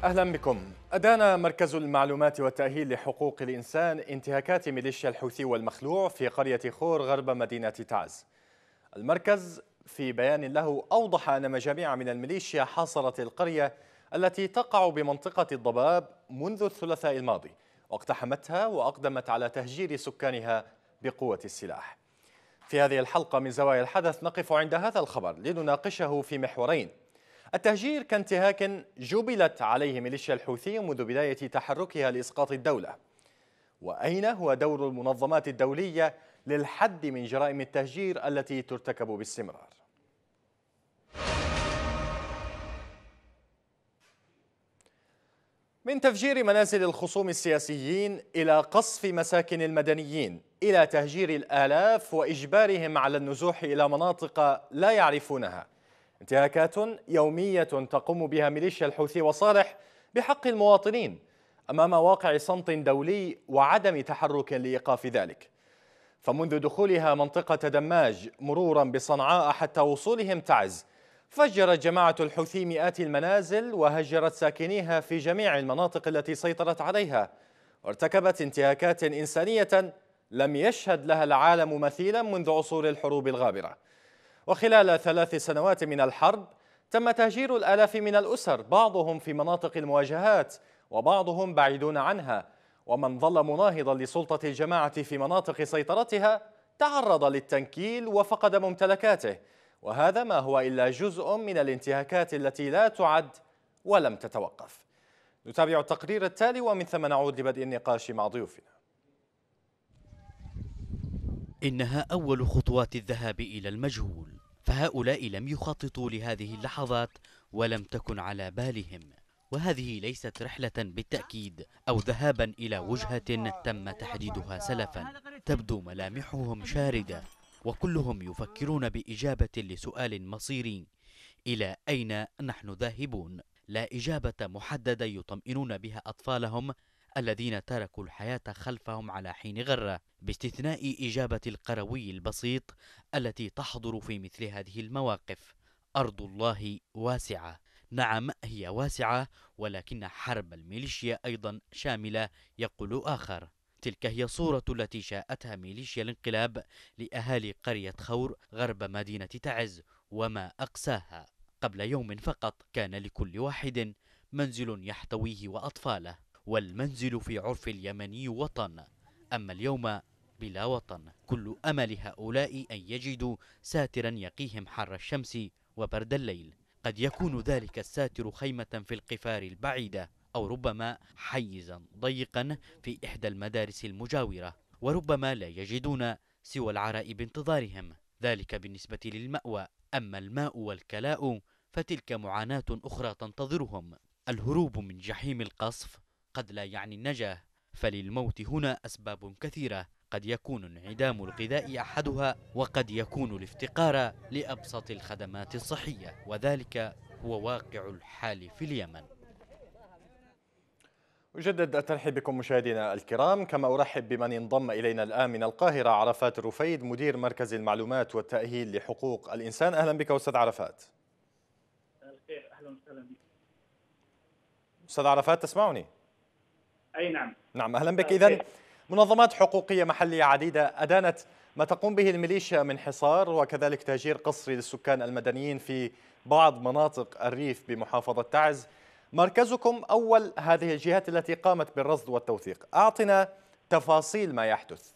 أهلا بكم. أدان مركز المعلومات والتأهيل لحقوق الإنسان انتهاكات ميليشيا الحوثي والمخلوع في قرية خور غرب مدينة تعز. المركز في بيان له أوضح أن مجاميع من الميليشيا حاصرت القرية التي تقع بمنطقة الضباب منذ الثلاثاء الماضي، واقتحمتها وأقدمت على تهجير سكانها بقوة السلاح. في هذه الحلقة من زوايا الحدث نقف عند هذا الخبر لنناقشه في محورين: التهجير كانتهاك جبلت عليه ميليشيا الحوثي منذ بداية تحركها لإسقاط الدولة، وأين هو دور المنظمات الدولية للحد من جرائم التهجير التي ترتكب باستمرار؟ من تفجير منازل الخصوم السياسيين إلى قصف مساكن المدنيين إلى تهجير الآلاف وإجبارهم على النزوح إلى مناطق لا يعرفونها، انتهاكات يومية تقوم بها ميليشيا الحوثي وصالح بحق المواطنين أمام واقع صمت دولي وعدم تحرك لإيقاف ذلك. فمنذ دخولها منطقة دماج مرورا بصنعاء حتى وصولهم تعز، فجرت جماعة الحوثي مئات المنازل وهجرت ساكنيها في جميع المناطق التي سيطرت عليها، وارتكبت انتهاكات إنسانية لم يشهد لها العالم مثيلا منذ عصور الحروب الغابرة. وخلال 3 سنوات من الحرب تم تهجير الآلاف من الأسر، بعضهم في مناطق المواجهات وبعضهم بعيدون عنها، ومن ظل مناهضا لسلطة الجماعة في مناطق سيطرتها تعرض للتنكيل وفقد ممتلكاته، وهذا ما هو إلا جزء من الانتهاكات التي لا تعد ولم تتوقف. نتابع التقرير التالي ومن ثم نعود لبدء النقاش مع ضيوفنا. إنها أول خطوات الذهاب إلى المجهول، فهؤلاء لم يخططوا لهذه اللحظات ولم تكن على بالهم، وهذه ليست رحلة بالتأكيد أو ذهابا إلى وجهة تم تحديدها سلفا. تبدو ملامحهم شاردة وكلهم يفكرون بإجابة لسؤال مصيري: إلى أين نحن ذاهبون؟ لا إجابة محددة يطمئنون بها أطفالهم الذين تركوا الحياة خلفهم على حين غرة، باستثناء إجابة القروي البسيط التي تحضر في مثل هذه المواقف: أرض الله واسعة. نعم، هي واسعة، ولكن حرب الميليشيا أيضا شاملة، يقول آخر. تلك هي الصورة التي شاءتها ميليشيا الانقلاب لأهالي قرية خور غرب مدينة تعز، وما أقساها. قبل يوم فقط كان لكل واحد منزل يحتويه وأطفاله، والمنزل في عرف اليمني وطن، أما اليوم بلا وطن. كل أمل هؤلاء أن يجدوا ساترا يقيهم حر الشمس وبرد الليل. قد يكون ذلك الساتر خيمة في القفار البعيدة، أو ربما حيزا ضيقا في إحدى المدارس المجاورة، وربما لا يجدون سوى العراء بانتظارهم. ذلك بالنسبة للمأوى. أما الماء والكلاء فتلك معاناة أخرى تنتظرهم. الهروب من جحيم القصف قد لا يعني النجاة، فللموت هنا أسباب كثيرة. قد يكون انعدام الغذاء أحدها، وقد يكون الافتقار لأبسط الخدمات الصحية، وذلك هو واقع الحال في اليمن. أجدد الترحيب بكم مشاهدينا الكرام، كما أرحب بمن انضم إلينا الآن من القاهرة: عرفات الرفيد، مدير مركز المعلومات والتأهيل لحقوق الإنسان. أهلا بك أستاذ عرفات. الخير، اهلا وسهلا بك. أستاذ عرفات تسمعني؟ اي نعم. نعم، أهلا بك. إذن منظمات حقوقية محلية عديدة أدانت ما تقوم به الميليشيا من حصار وكذلك تهجير قسري للسكان المدنيين في بعض مناطق الريف بمحافظة تعز. مركزكم أول هذه الجهات التي قامت بالرصد والتوثيق، أعطنا تفاصيل ما يحدث.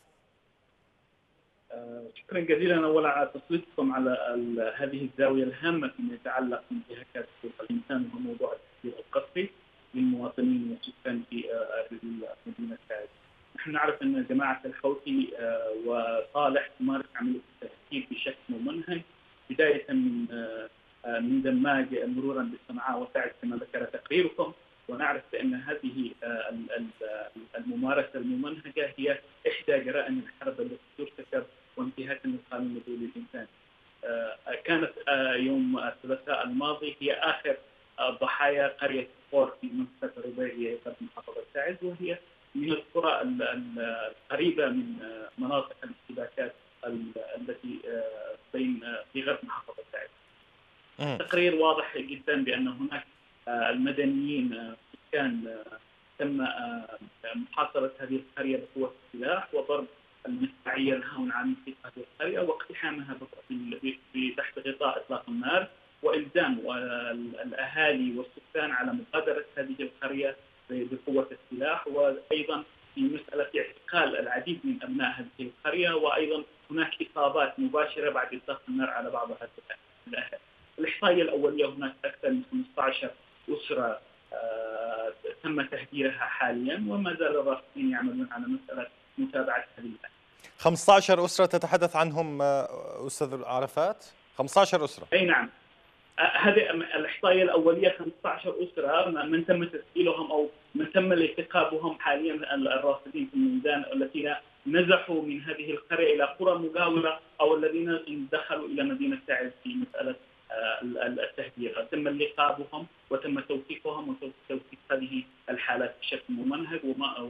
شكرا جزيلا اولا على تسليطكم على هذه الزاويه الهامه فيما يتعلق بانتهاكات حقوق الانسان وهو موضوع التهجير القسري للمواطنين والسكان في مدينه تعز. نحن نعرف ان جماعه الحوثي وصالح تمارس عمليه التهجير بشكل ممنهج، بدايه من دماج مرورا بصنعاء وتعز كما ذكر تقريركم. ونعرف بان هذه الممارسه الممنهجه هي احدى جرائم الحرب التي ترتكب وانتهاك القانون الدولي للانسان. كانت يوم الثلاثاء الماضي هي اخر ضحايا قريه خور في منطقه الربيعيه في محافظه تعز، وهي من القرى القريبه من مناطق الاشتباكات التي في غرب محافظه تعز. التقرير واضح جدا بان هناك المدنيين السكان تم محاصرة هذه القرية بقوة السلاح وضرب المدفعية الهاون عن محيط هذه القرية واقتحامها تحت غطاء إطلاق النار، وإلزام الأهالي والسكان على مغادرة هذه القرية بقوة السلاح، وأيضا في مسألة اعتقال العديد من أبناء هذه القرية، وأيضا هناك إصابات مباشرة بعد إطلاق النار على بعض الأهالي. الإحصائية الأولية هناك أكثر من 15 أسرة تم تهجيرها حاليا، وما زال الراصدين يعملون على مسألة متابعة هذه الأهالي. 15 أسرة تتحدث عنهم أستاذ عرفات؟ 15 أسرة. أي نعم، هذه الإحصائية الأولية 15 أسرة من تم تسجيلهم أو من تم الالتقاء بهم حاليا الراصدين في الميدان الذين نزحوا من هذه القرية إلى قرى مجاورة أو الذين دخلوا إلى مدينة تعز في مسألة التهجير. تم اللقاء بهم وتم توثيقهم وتوثيق هذه الحالات بشكل ممنهج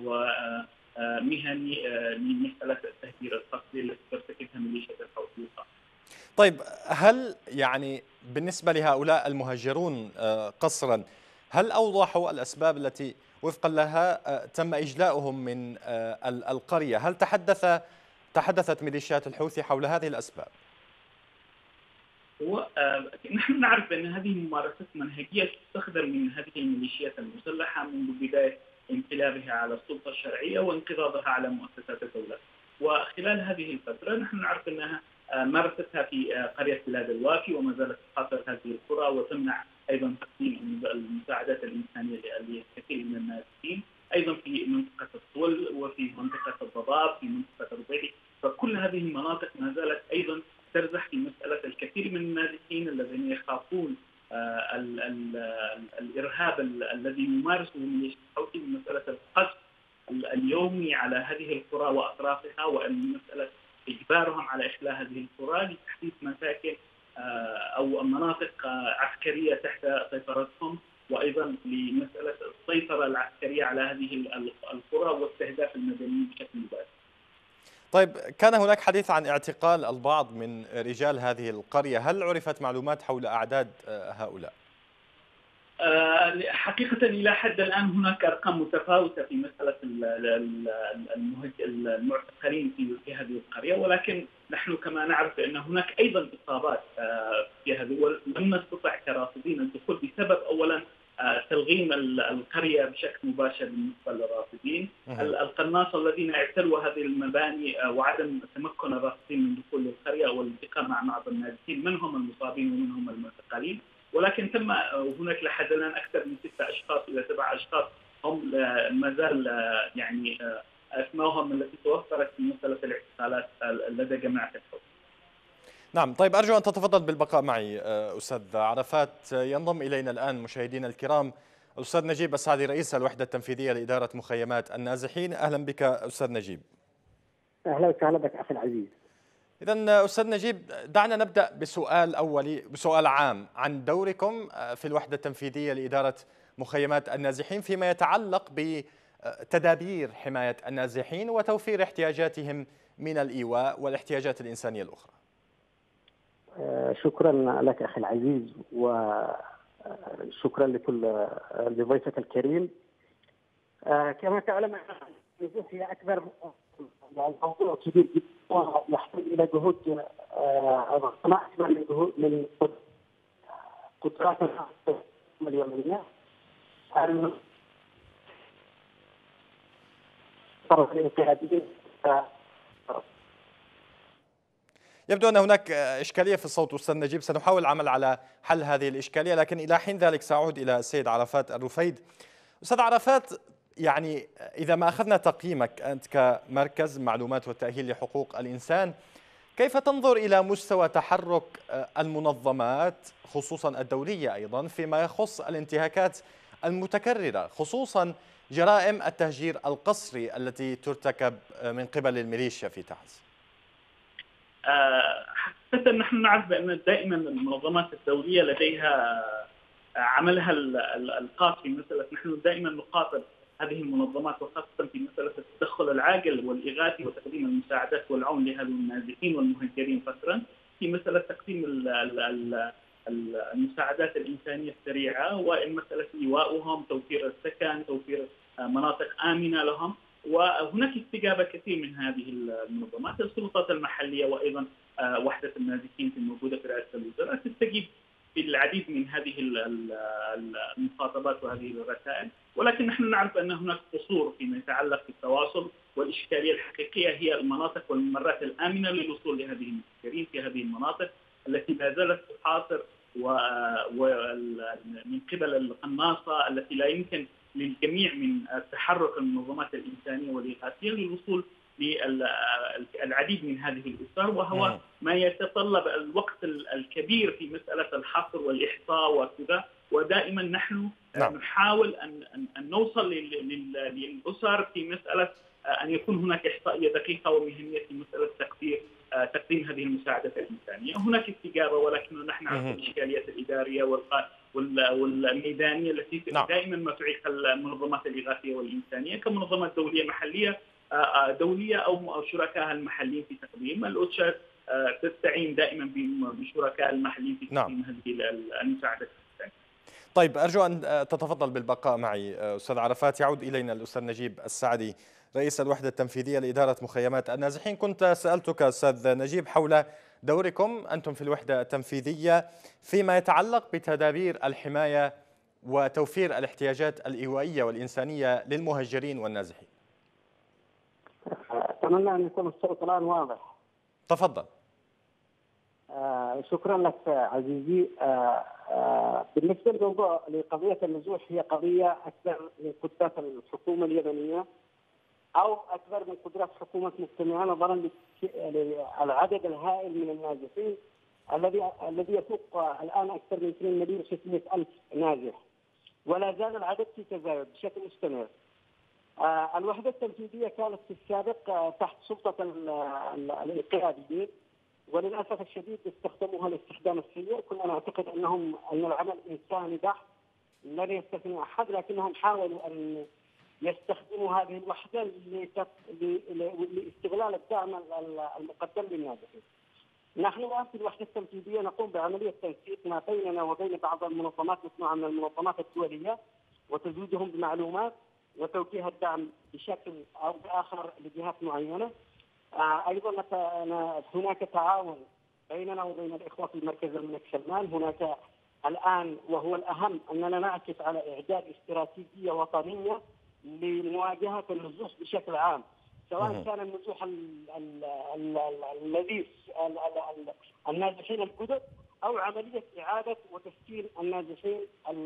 ومهني لمسألة التهجير القسري التي ترتكبها ميليشيا الحوثي. طيب، هل يعني بالنسبة لهؤلاء المهجرون قسرا، هل أوضحوا الأسباب التي وفقا لها تم إجلاؤهم من القرية؟ هل تحدثت ميليشيات الحوثي حول هذه الأسباب؟ نحن نعرف أن هذه ممارسات منهجية تستخدم من هذه الميليشيات المسلحة منذ بداية انقلابها على السلطة الشرعية وانقضاضها على مؤسسات الدولة، وخلال هذه الفترة نحن نعرف أنها مارستها في قرية بلاد الوافي وما زالت تحاصر هذه القرى وتمنع أيضا تقديم المساعدات الإنسانية لكثير من النازحين، أيضا في منطقة الطول وفي منطقة الضباب في منطقة الربيعي. فكل هذه المناطق ما زالت أيضا ترزح في مسألة الكثير من النازحين الذين يخافون الإرهاب الذي يمارسه الميليشيا الحوثي من مسألة القصف اليومي على هذه القرى وأطرافها، وأن مسألة إجبارهم على إخلاء هذه القرى لتحديد مساكن أو مناطق عسكرية تحت سيطرتهم، وأيضا لمسألة السيطرة العسكرية على هذه القرى واستهداف المدنيين بشكل مباشر. طيب، كان هناك حديث عن اعتقال البعض من رجال هذه القرية، هل عرفت معلومات حول أعداد هؤلاء؟ حقيقة إلى حد الآن هناك أرقام متفاوتة في مسألة المعتقلين في هذه القرية، ولكن نحن كما نعرف أن هناك أيضا إصابات في هذه، ولم نستطع كراصدين الدخول بسبب أولا تلغيم القرية بشكل مباشر بالنسبة للراصدين، القناصة الذين اعتلوا هذه المباني وعدم تمكن الراصدين من دخول القرية والالتقاء مع بعض النازحين منهم المصابين ومنهم المعتقلين. ولكن تم هناك لحد الآن أكثر من 6 أشخاص إلى 7 أشخاص هم ما زال يعني أسمائهم التي توفرت في مسألة الاعتقالات لدى جماعة الحوثي. نعم. طيب، أرجو أن تتفضل بالبقاء معي أستاذ عرفات. ينضم إلينا الآن مشاهدينا الكرام الأستاذ نجيب السعدي رئيس الوحدة التنفيذية لإدارة مخيمات النازحين. أهلا بك أستاذ نجيب. أهلا وسهلا بك أخي العزيز. إذن أستاذ نجيب، دعنا نبدأ بسؤال عام عن دوركم في الوحدة التنفيذية لإدارة مخيمات النازحين فيما يتعلق بتدابير حماية النازحين وتوفير احتياجاتهم من الإيواء والاحتياجات الإنسانية الأخرى. شكرا لك أخي العزيز، وشكرا لضيفك الكريم. كما تعلم هي أكبر موضوع كبير جدا ويحتاج إلى جهود أكبر من قدرات اليومية. يبدو أن هناك إشكالية في الصوت أستاذ نجيب، سنحاول العمل على حل هذه الإشكالية، لكن إلى حين ذلك سأعود إلى السيد عرفات الرفيد. أستاذ عرفات، يعني إذا ما أخذنا تقييمك أنت كمركز معلومات والتأهيل لحقوق الإنسان، كيف تنظر إلى مستوى تحرك المنظمات خصوصا الدولية أيضا فيما يخص الانتهاكات المتكررة، خصوصا جرائم التهجير القسري التي ترتكب من قبل الميليشيا في تعز؟ حتى نحن نعرف بأن دائما المنظمات الدولية لديها عملها الخاص في مسألة، نحن دائما نخاطب هذه المنظمات وخاصة في مسألة التدخل العاجل والإغاثي وتقديم المساعدات والعون لهؤلاء النازحين والمهجرين فترا، في مسألة تقديم المساعدات الإنسانية السريعة، ومسألة إيواؤهم، توفير السكن، توفير مناطق آمنة لهم. وهناك استجابة كثير من هذه المنظمات. السلطات المحلية وأيضا وحدة النازحين الموجودة في رئاسة الوزراء تستجيب في العديد من هذه المخاطبات وهذه الرسائل، ولكن نحن نعرف أن هناك قصور فيما يتعلق بالتواصل، والإشكالية الحقيقية هي المناطق والممرات الآمنة للوصول لهذه المسافرين في هذه المناطق التي لا زالت تحاصر ومن قبل القناصة التي لا يمكن للجميع من تحرك المنظمات الإنسانية والإغاثية للوصول للعديد من هذه الأسر، وهو ما يتطلب الوقت الكبير في مسألة الحصر والإحصاء وكذا. ودائما نحن نحاول أن نوصل للأسر في مسألة أن يكون هناك إحصائية دقيقة ومهنية في مسألة تقديم هذه المساعدة الإنسانية. هناك استجابة، ولكن نحن نعرف الإشكاليات الإدارية والميدانية التي دائما ما تعيق المنظمات الإغاثية والإنسانية كمنظمات دولية محلية دولية أو شركائها المحليين في تقديم. الأوتشا تستعين دائما بشركاء المحليين في تقديم هذه المساعدة الإنسانية. طيب، أرجو أن تتفضل بالبقاء معي أستاذ عرفات. يعود إلينا الأستاذ نجيب السعدي رئيس الوحدة التنفيذية لإدارة مخيمات النازحين. كنت سألتك أستاذ نجيب حول دوركم أنتم في الوحدة التنفيذية فيما يتعلق بتدابير الحماية وتوفير الاحتياجات الإيوائية والإنسانية للمهجرين والنازحين. أتمنى أن يكون الصوت الآن واضح. تفضل. شكرا لك عزيزي. بالنسبة لقضية النزوح، هي قضية أكثر من قدرات الحكومة اليمنية أو أكبر من قدرات حكومة مجتمعها، نظرا للعدد الهائل من النازحين الذي يفوق الآن أكثر من 2,600,000 نازح، ولا زال العدد في تزايد بشكل مستمر. الوحدة التنفيذية كانت في السابق تحت سلطة الانقلابيين، وللأسف الشديد استخدموها الاستخدام السيء. كنا نعتقد أن العمل إنساني بحت لن يستثني أحد، لكنهم حاولوا أن يستخدموا هذه الوحدة لاستغلال الدعم المقدم للنازحين. نحن الآن في الوحدة التنفيذية نقوم بعملية تنسيق ما بيننا وبين بعض المنظمات، مجموعة من المنظمات الدولية، وتزويدهم بمعلومات وتوجيه الدعم بشكل أو بآخر لجهات معينة. أيضا هناك تعاون بيننا وبين الإخوة في مركز الملك سلمان. هناك الآن وهو الأهم أننا نعكف على إعداد استراتيجية وطنية لمواجهة النزوح بشكل عام، سواء كان النزوح الذي النازحين الجدد أو عملية إعادة وتسكين النازحين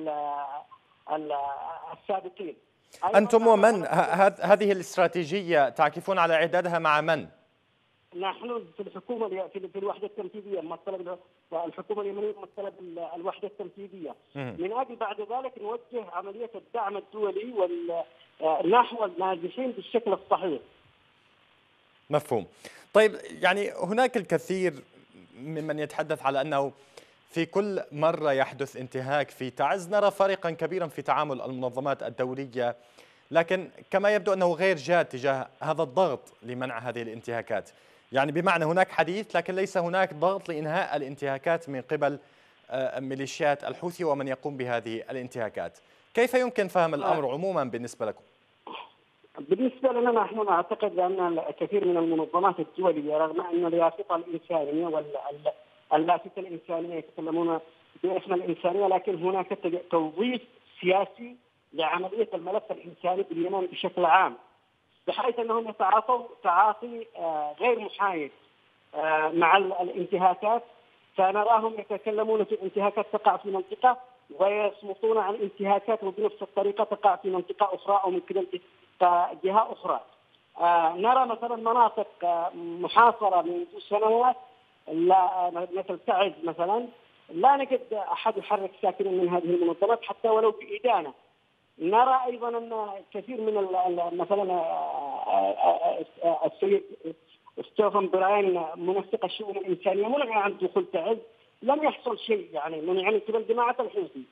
السابقين. أنتم ومن هذه الاستراتيجية تعكفون على إعدادها مع من؟ نحن في الحكومة في الوحدة التنفيذية ممثلة الحكومة اليمنية ممثلة بالوحدة التنفيذية، من أجل بعد ذلك نوجه عملية الدعم الدولي نحو النازحين بالشكل الصحيح. مفهوم. طيب، يعني هناك الكثير ممن يتحدث على أنه في كل مرة يحدث انتهاك في تعز نرى فرقا كبيرا في تعامل المنظمات الدولية، لكن كما يبدو أنه غير جاد تجاه هذا الضغط لمنع هذه الانتهاكات. يعني بمعنى هناك حديث لكن ليس هناك ضغط لإنهاء الانتهاكات من قبل ميليشيات الحوثي ومن يقوم بهذه الانتهاكات. كيف يمكن فهم الأمر عموما بالنسبة لكم؟ بالنسبة لنا نحن نعتقد أن الكثير من المنظمات الدولية رغم أن اليافطة الإنسانية واللافتة الإنسانية يتكلمون باسم الإنسانية، لكن هناك توظيف سياسي لعملية الملف الإنساني باليمن بشكل عام، بحيث أنهم يتعاطوا تعاطي غير محايد مع الانتهاكات. فنراهم يتكلمون في انتهاكات تقع في منطقة ويصمتون عن انتهاكات وبنفس الطريقة تقع في منطقة أخرى أو من قبل جهة أخرى. نرى مثلا مناطق محاصرة منذ سنوات مثل تعز مثلا، لا نجد أحد يحرك ساكنا من هذه المنظمات حتى ولو بإدانة. نرى أيضا أن كثير من مثلا السيد ستيفن براين منسق الشؤون الإنسانية منع عن دخول تعز، لم يحصل شيء، يعني منع من قبل جماعة الحوثي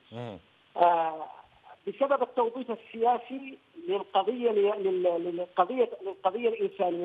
بسبب التوظيف السياسي للقضية الإنسانية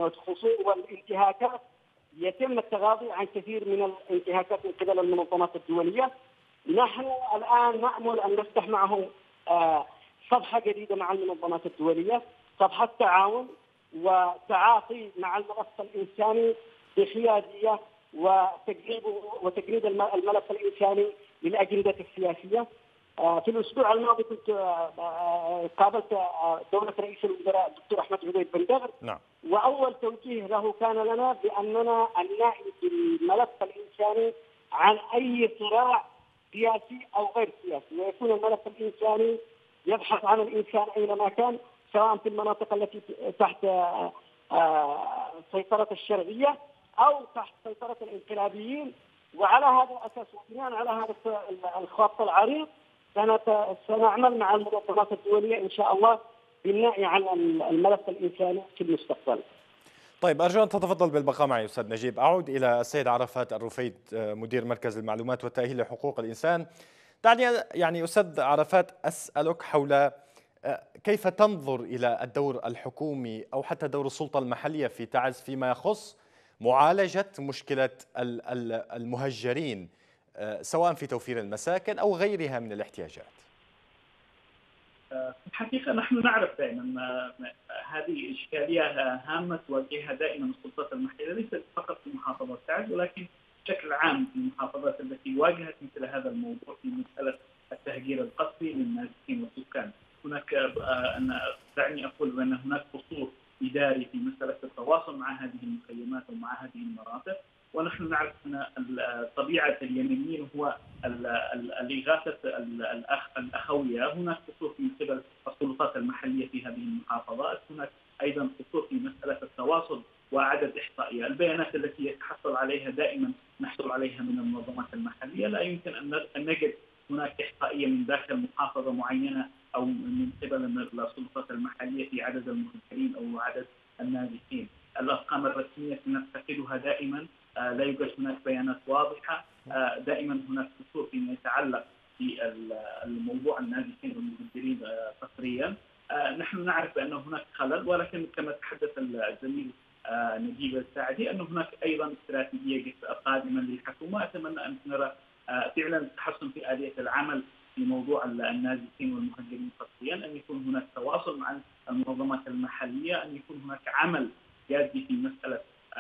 والانتهاكات. يتم التغاضي عن كثير من الانتهاكات من قبل المنظمات الدولية، نحن الآن نأمل أن نفتح معه صفحة جديدة مع المنظمات الدولية، صفحة تعاون وتعاطي مع الملف الإنساني بحيادية وتقريب الملف الإنساني للأجندة السياسية. في الأسبوع الماضي كنت قابلت دولة رئيس الوزراء الدكتور أحمد عبيد بن دغر. نعم. وأول توجيه له كان لنا بأننا أن نعي الملف الإنساني عن أي صراع سياسي أو غير سياسي، ويكون الملف الإنساني يبحث عن الإنسان أينما كان، سواء في المناطق التي تحت سيطرة الشرعية أو تحت سيطرة الانقلابيين. وعلى هذا الأساس وبناء على هذا الخط العريض سنعمل مع المنظمات الدولية إن شاء الله بالنهي عن الملف الإنساني في المستقبل. طيب، أرجو أن تتفضل بالبقاء معي أستاذ نجيب. أعود إلى السيد عرفات الرفيد، مدير مركز المعلومات والتأهيل لحقوق الإنسان. دعني يعني أستاذ عرفات أسألك حول كيف تنظر إلى الدور الحكومي أو حتى دور السلطة المحلية في تعز فيما يخص معالجة مشكلة المهجرين، سواء في توفير المساكن أو غيرها من الاحتياجات. في الحقيقة نحن نعرف دائما هذه إشكالية هامة تواجهها دائما السلطات المحلية، ليست فقط في محافظة تعز ولكن بشكل عام في المحافظات التي واجهت مثل هذا الموضوع في مسألة التهجير القسري للنازحين والسكان. هناك دعني أقول بأن هناك قصور إداري في مسألة التواصل مع هذه المخيمات ومع هذه المناطق، ونحن نعرف أن طبيعة اليمنيين هو الإغاثة الأخوية. هناك قصور من قبل السلطات المحلية في هذه المحافظات، هناك أيضا قصور في مسألة التواصل وعدد إحصائية. البيانات التي يتحصل عليها دائما نحصل عليها من المنظمات المحلية، لا يمكن أن نجد هناك إحصائية من داخل محافظة معينة أو من قبل السلطات المحلية في عدد المهجرين أو عدد النازحين. الأرقام الرسمية نفتقدها دائما، لا يوجد هناك بيانات واضحة، دائما هناك قصور فيما يتعلق بالموضوع النازحين والمهجرين قسريا. نحن نعرف بأن هناك خلل، ولكن كما تحدث الزميل نجيب الساعدي أن هناك أيضا استراتيجية قادمة للحكومة. أتمنى أن نرى فعلا تحسن في آلية العمل في موضوع النازحين والمهجرين قسريا، أن يكون هناك تواصل مع المنظمات المحلية، أن يكون هناك عمل جادي في مسألة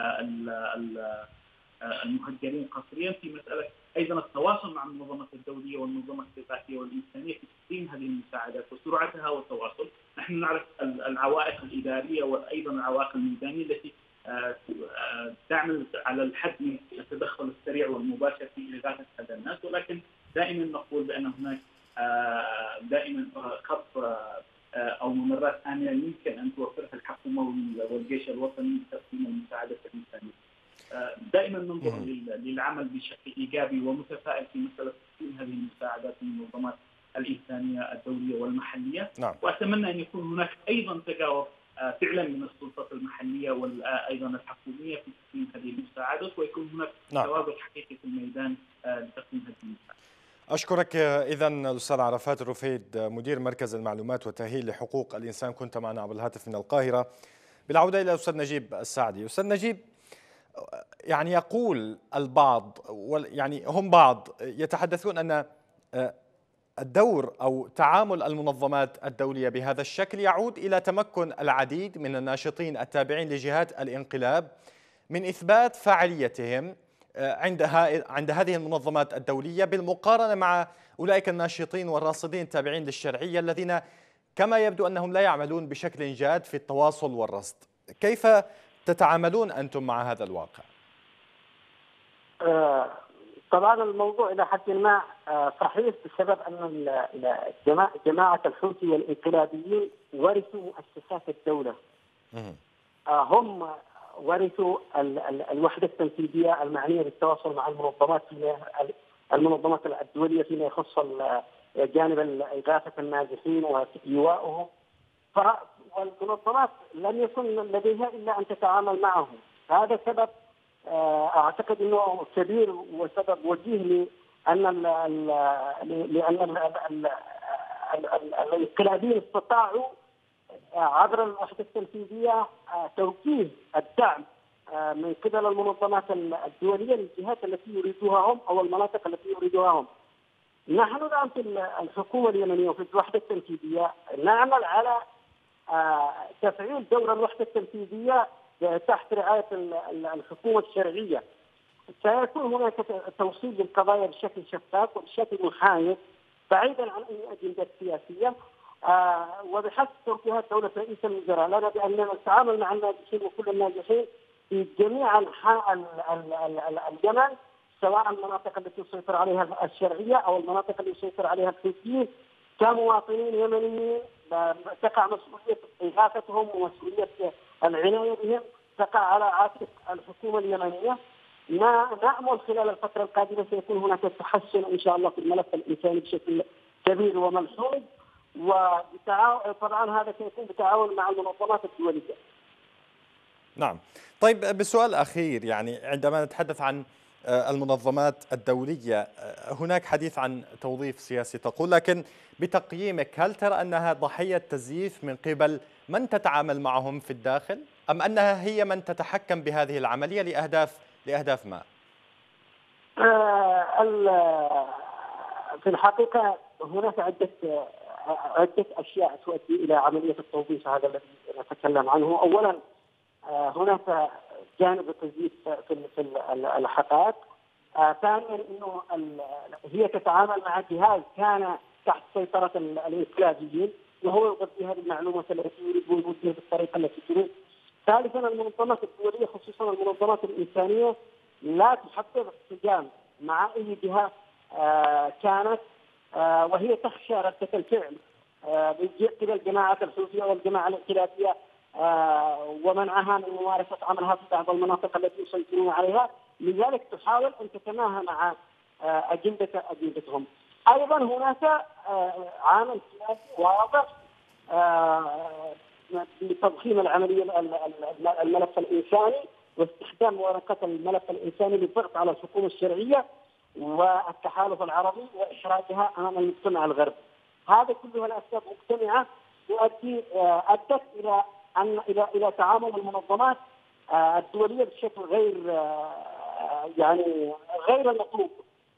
المهجرين قسريا، في مسألة أيضا التواصل مع المنظمات الدولية والمنظمات الإغاثية والإنسانية في تقديم هذه المساعدات وسرعتها والتواصل. نحن نعرف العوائق الإدارية وأيضا العوائق الميدانية التي تعمل على الحد من التدخل السريع والمباشر في إغاثة هذا الناس، ولكن دائما نقول بأن هناك دائما خط أو ممرات آمنة يمكن أن توفرها الحكومة والجيش الوطني لتقديم المساعدة الإنسانية. دائما ننظر للعمل بشكل إيجابي ومتفائل في مسألة تقديم هذه المساعدات من المنظمات الإنسانية الدولية والمحلية. نعم. وأتمنى أن يكون هناك أيضا تجاوب فعلا من السلطات المحلية وأيضا الحكومية في تقديم هذه المساعدات، ويكون هناك توابع حقيقي في الميدان لتقديم هذه المساعدات. أشكرك إذا الأستاذ عرفات الرفيد، مدير مركز المعلومات والتأهيل لحقوق الإنسان، كنت معنا عبر الهاتف من القاهرة. بالعودة إلى الأستاذ نجيب الساعدي. أستاذ نجيب، يعني يقول البعض يعني هم بعض يتحدثون أن الدور أو تعامل المنظمات الدولية بهذا الشكل يعود إلى تمكن العديد من الناشطين التابعين لجهات الانقلاب من إثبات فاعليتهم عند هذه المنظمات الدولية بالمقارنة مع أولئك الناشطين والراصدين التابعين للشرعية الذين كما يبدو أنهم لا يعملون بشكل جاد في التواصل والرصد. كيف تتعاملون أنتم مع هذا الواقع؟ طبعا الموضوع إلى حد ما صحيح، بسبب أن جماعة الحوثي والانقلابيين ورثوا مؤسسات الدولة. هم ورثوا الوحدة التنفيذية المعنية بالتواصل مع المنظمات الدولية فيما يخص جانب إغاثة النازحين وإيواؤهم. والمنظمات لم يكن لديها إلا أن تتعامل معهم. هذا سبب أعتقد أنه كبير وسبب وجيه لأن الانقلابيين استطاعوا عبر الوحدة التنفيذية توجيه الدعم من قبل المنظمات الدولية للجهات التي يريدوها هم أو المناطق التي يريدوها هم. نحن الآن في الحكومة اليمنية وفي الوحدة التنفيذية نعمل على تفعيل دور الوحدة التنفيذية تحت رعاية الحكومة الشرعية. سيكون هناك توصيل للقضايا بشكل شفاف وبشكل محايد بعيدا عن أي أجندة سياسية، وبحسب توجيهات دولة رئيس الوزراء لنا بأننا نتعامل مع الناجحين وكل الناجحين في جميع أنحاء اليمن، سواء المناطق التي يسيطر عليها الشرعية أو المناطق التي يسيطر عليها الحوثيين. كمواطنين يمنيين تقع مسؤولية إغاثتهم ومسؤولية العناية بهم تقع على عاتق الحكومة اليمنية. نأمل خلال الفترة القادمة سيكون هناك تحسن إن شاء الله في الملف الإنساني بشكل كبير وملحوظ، طبعا هذا سيكون بتعاون مع المنظمات الدولية. نعم. طيب بسؤال أخير، يعني عندما نتحدث عن المنظمات الدولية هناك حديث عن توظيف سياسي تقول، لكن بتقييمك هل ترى أنها ضحية تزييف من قبل من تتعامل معهم في الداخل، أم أنها هي من تتحكم بهذه العملية لأهداف ما؟ في الحقيقة هناك عدة أشياء تؤدي إلى عملية التوظيف هذا الذي نتكلم عنه. أولا هناك جانب التزييف في الحقائق. ثانيا انه هي تتعامل مع جهاز كان تحت سيطره الانقلابيين وهو يغذي هذه المعلومات التي يريد ويوجهها بالطريقه التي تريد. ثالثا المنظمات الدوليه خصوصا المنظمات الانسانيه لا تحقق احتجام مع اي جهه كانت، وهي تخشى رده الفعل قبل الجماعه الحوثيه والجماعه الائتلافيه ومنعها من ممارسة عملها في بعض المناطق التي يسيطرون عليها، لذلك تحاول أن تتماهى مع أجندتهم. أيضا هناك عامل سياسي واضح لتضخيم العملية الملف الإنساني واستخدام ورقة الملف الإنساني للضغط على الحكومة الشرعية والتحالف العربي وإحراجها أمام المجتمع الغربي. هذا كلها الأسباب مجتمعة أدت إلى تعامل المنظمات الدولية بشكل غير المطلوب.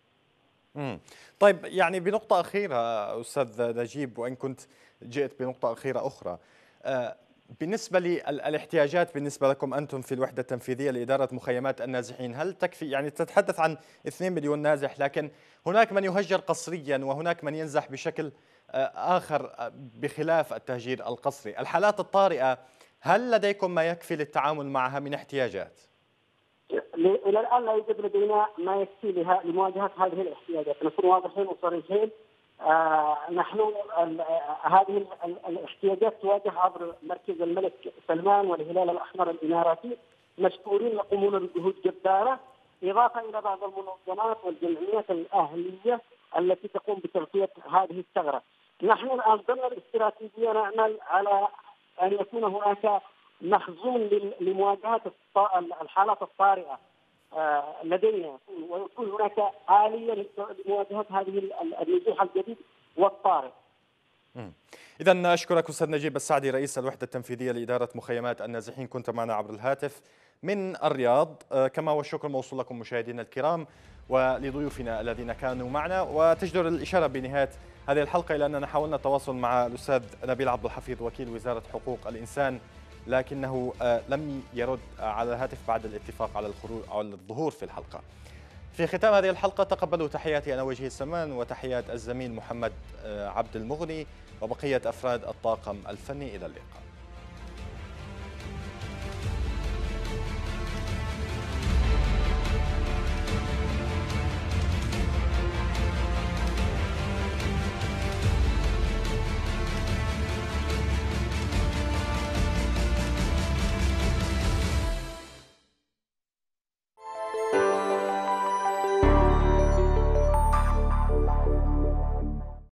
طيب يعني بنقطة أخيرة أستاذ نجيب، وإن كنت جئت بنقطة أخيرة أخرى، بالنسبة للاحتياجات بالنسبة لكم أنتم في الوحدة التنفيذية لإدارة مخيمات النازحين، هل تكفي؟ يعني تتحدث عن 2 مليون نازح، لكن هناك من يهجر قصريا وهناك من ينزح بشكل آخر بخلاف التهجير القسري. الحالات الطارئة هل لديكم ما يكفي للتعامل معها من احتياجات؟ إلى الآن لا يوجد لدينا ما يكفي لمواجهة هذه الاحتياجات. نكون واضحين وصريحين، نحن هذه الاحتياجات تواجه عبر مركز الملك سلمان والهلال الأحمر الإماراتي، مشكورين يقومون بجهود جبارة، إضافة إلى بعض المنظمات والجمعيات الأهلية التي تقوم بتغطية هذه الثغرة. نحن الآن ضمن الاستراتيجية نعمل على أن يكون هناك مخزون لمواجهة الحالات الطارئة لدينا، ويكون هناك آلية لمواجهة هذه النزوح الجديد والطارئ. إذا أشكرك أستاذ نجيب السعدي رئيس الوحدة التنفيذية لإدارة مخيمات النازحين، كنت معنا عبر الهاتف من الرياض. كما والشكر موصول لكم مشاهدينا الكرام ولضيوفنا الذين كانوا معنا. وتجدر الإشارة بنهاية هذه الحلقة إلى أننا حاولنا التواصل مع الأستاذ نبيل عبد الحفيظ وكيل وزارة حقوق الإنسان، لكنه لم يرد على الهاتف بعد الاتفاق على الخروج أو الظهور في الحلقة. في ختام هذه الحلقة تقبلوا تحياتي أنا وجيه السمان وتحيات الزميل محمد عبد المغني وبقية أفراد الطاقم الفني. إلى اللقاء.